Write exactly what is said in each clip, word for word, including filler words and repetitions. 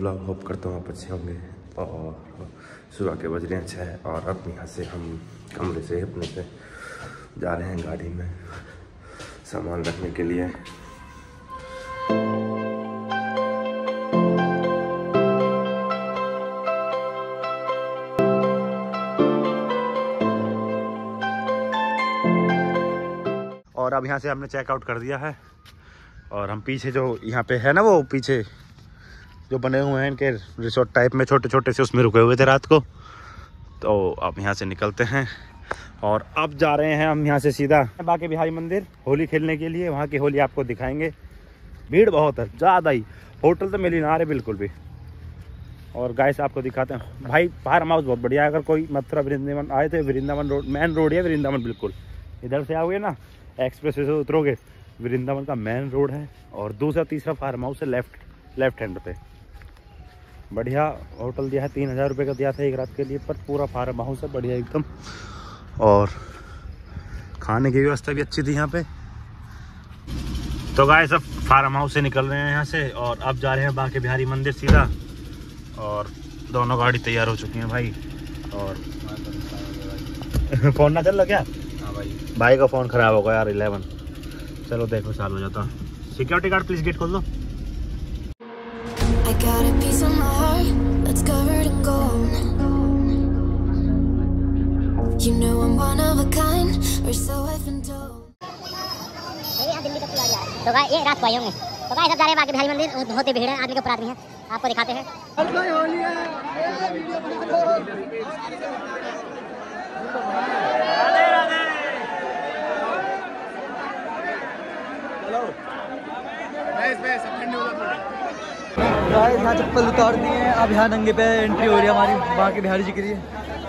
Vlog. Hope करता हूँ आप अच्छे होंगे। और सुबह के बज रहे हैं छः और अब यहाँ से हम कमरे से अपने से जा रहे हैं गाड़ी में सामान रखने के लिए। और अब यहाँ से हमने चेकआउट कर दिया है और हम पीछे जो यहाँ पे है ना, वो पीछे जो बने हुए हैं इनके रिसोर्ट टाइप में छोटे छोटे से, उसमें रुके हुए थे रात को। तो अब यहाँ से निकलते हैं और अब जा रहे हैं हम यहाँ से सीधा बांके बिहारी मंदिर होली खेलने के लिए। वहाँ की होली आपको दिखाएंगे। भीड़ बहुत है, ज़्यादा ही। होटल तो मिल ही ना रहे बिल्कुल भी। और गाइस आपको दिखाते हैं भाई, फार्म हाउस बहुत बढ़िया है। अगर कोई मथुरा वृंदावन आए थे, वृंदावन रोड मेन रोड है वृंदावन, बिल्कुल इधर से आओगे ना एक्सप्रेस वे से उतरोगे, वृंदावन का मेन रोड है। और दूसरा तीसरा फार्म हाउस है लेफ्ट लेफ्ट हैंड पे। बढ़िया होटल दिया है, तीन हज़ार रुपये का दिया था एक रात के लिए, पर पूरा फार्म हाउस है बढ़िया एकदम। और खाने की व्यवस्था भी अच्छी थी यहाँ पे। तो गाइस सब फार्म हाउस से निकल रहे हैं यहाँ से और अब जा रहे हैं बांके बिहारी मंदिर सीधा। और दोनों गाड़ी तैयार हो चुकी हैं भाई। और फोन ना चल रहा क्या? हाँ भाई, भाई का फ़ोन ख़राब होगा यार इलेवन। चलो देखो चालू हो जाता। सिक्योरिटी गार्ड प्लीज़ गेट खोल दो। I got a piece of my heart that's covered in gold. You know I'm one of a kind, or so I've been told. ये यहाँ दिल्ली तक आ गया है। तो गाइस ये रात को आए होंगे। तो गाइस अब जा रहे हैं बांके बिहारी मंदिर। होते भीड़ है, आदमी के ऊपर आदमी है, आपको दिखाते हैं। गाइस यहाँ चप्पल उतार दिए हैं। अब यहाँ नंगे पे एंट्री हो रही है हमारी बांके बिहारी जी के लिए।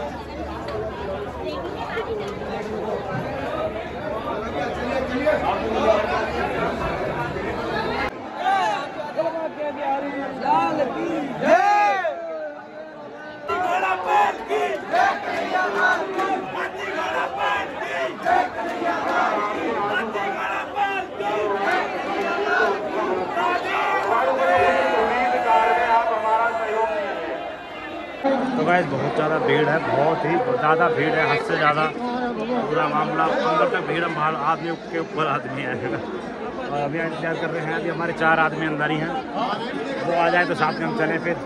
तो गाइस बहुत ज़्यादा भीड़ है, बहुत ही ज़्यादा भीड़ है, हद से ज़्यादा पूरा मामला। अंदर तक भीड़, हम बाहर आदमी के ऊपर आदमी है। और अभी इंतजार कर रहे हैं। अभी हमारे चार आदमी अंदर ही हैं, वो आ जाए तो साथ में हम चलें फिर।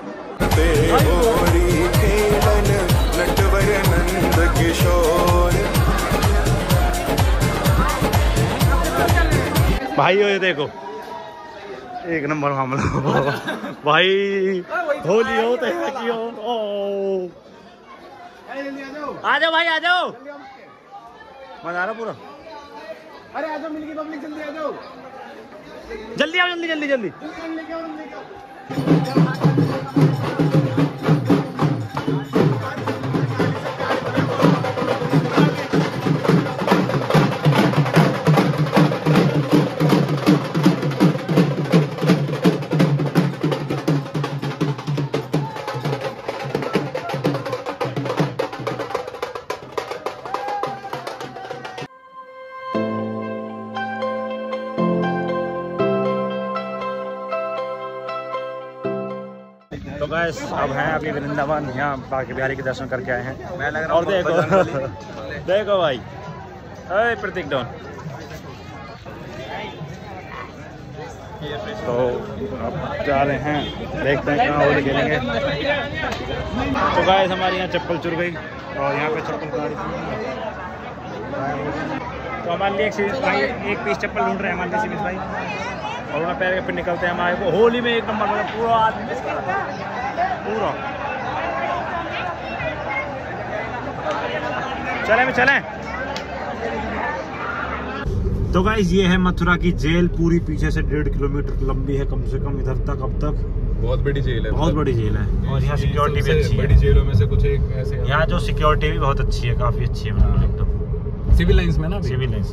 भाई ये देखो एक नंबर मामला भाई। होली हो तो की हो। आ जाओ भाई, आ जाओ, मजा आ रहा पूरा। अरे आ जाओ, मिल गई पब्लिक, जल्दी आ जाओ, जल्दी आओ, जल्दी जल्दी जल्दी। तो गाइस अब हैं अभी वृंदावन, यहाँ बांके बिहारी के दर्शन करके आए हैं। और देखो देखो भाई, अरे प्रतीक डॉन। तो अब जा रहे हैं, देखते हैं कहाँ होली खेलेंगे। तो गाइस हमारी यहाँ चप्पल चुर गई और यहाँ पे चप्पल गाड़ी थी। तो हमारे लिए एक भाई एक पीस चप्पल ढूंढ रहे हैं हमारे लिए सिमित भाई। और वहाँ पैर फिर निकलते हैं हमारे को। होली में एक नंबर पूरा आदमी पूरा। चलें में चलें। तो गाइस ये है मथुरा की जेल, पूरी पीछे से डेढ़ किलोमीटर लंबी है कम से कम इधर तक। अब तक बहुत बड़ी जेल है, बहुत बड़ी जेल है। और यहाँ सिक्योरिटी भी अच्छी है, बड़ी जेलों में से कुछ एक ऐसे। यहाँ जो सिक्योरिटी भी बहुत अच्छी है, काफी अच्छी है बिल्कुल एकदम। सिविल लाइंस में ना, सिविल लाइंस।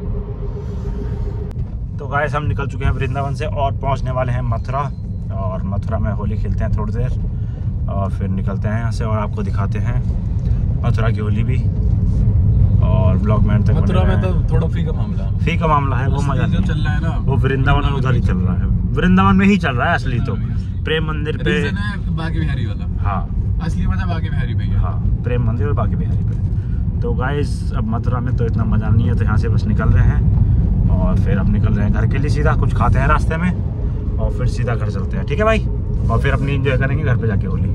तो गाइस हम निकल चुके हैं वृंदावन से और पहुँचने वाले हैं मथुरा। और मथुरा में होली खेलते हैं थोड़ी देर और फिर निकलते हैं यहाँ से और आपको दिखाते हैं मथुरा की होली भी। और ब्लॉग में तक मथुरा में तो थोड़ा फी का मामला फी का मामला है, वो मजा जो चल रहा है ना, वो वृंदावन उधर ही चल रहा है। वृंदावन में ही चल रहा है असली तो। प्रेम मंदिर पे रीजन है बांके बिहारी वाला। हाँ असली मजा बांके बिहारी पे है। हाँ, प्रेम मंदिर और बांके बिहारी पे। तो गाइस अब मथुरा में तो इतना मजा नहीं है, तो यहाँ से बस निकल रहे हैं और फिर अब निकल रहे हैं घर के लिए सीधा, कुछ खाते हैं रास्ते में और फिर सीधा घर चलते हैं। ठीक है भाई, और फिर अपनी एंजॉय करेंगे घर पे जाके होली।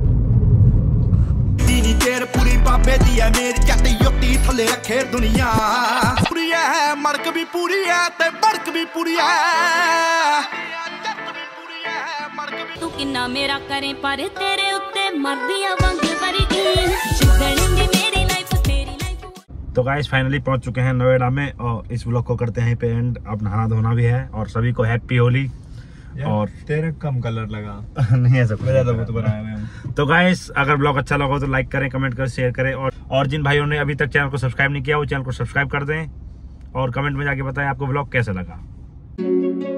तेर पूरी बाबे दी है मेरी जट योटी थले रखे दुनिया पूरी है, मड़क भी पूरी है ते बड़क भी पूरी है। तू किन्ना मेरा करे पर तेरे उत्ते मरदिया वांग वरगी जिंदगी मेरी लाइफ तेरी लाइफ। तो गाइस फाइनली पहुंच चुके हैं नोएडा में और इस व्लॉग को करते हैं पे एंड। अब नहाना धोना भी है और सभी को हैप्पी होली। और तेरे कम कलर लगा नहीं ऐसा कुछ मेरा तो बनाया हुआ। तो गाइस अगर ब्लॉग अच्छा लगा तो लाइक करें, कमेंट करें, शेयर करें और और जिन भाइयों ने अभी तक चैनल को सब्सक्राइब नहीं किया वो चैनल को सब्सक्राइब कर दें और कमेंट में जाके बताएं आपको ब्लॉग कैसा लगा।